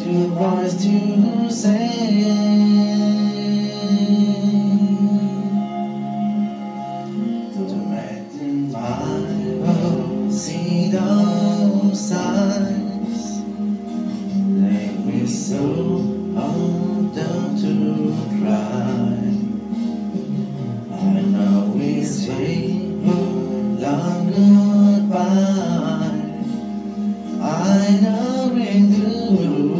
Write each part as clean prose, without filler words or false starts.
your voice to say. To make my see those signs, make me so down to cry. I know we say long goodbye. I know we do.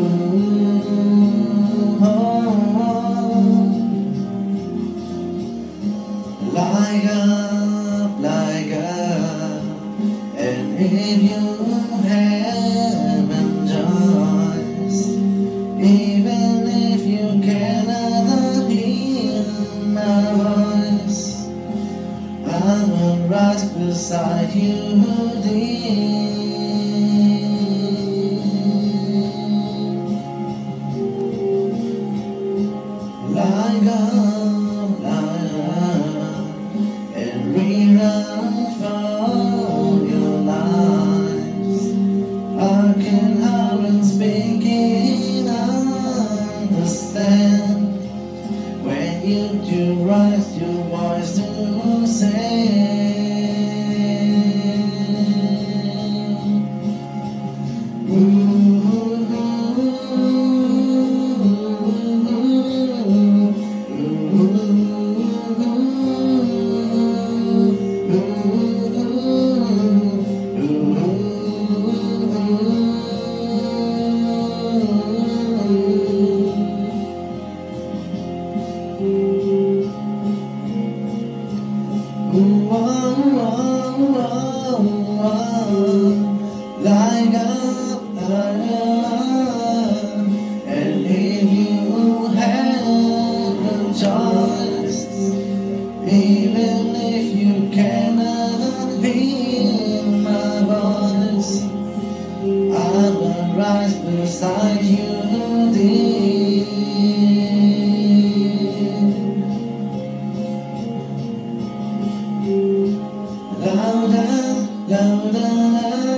Like up, and if you haven't choice, even if you cannot hear my voice, I will rise beside you, dear. Like up, and we run for your lives. I can hardly speak and understand when you do raise your voice to say. Like up, and if you have a choice, even if you cannot hear my voice, I will rise beside you, dear. Louder, louder.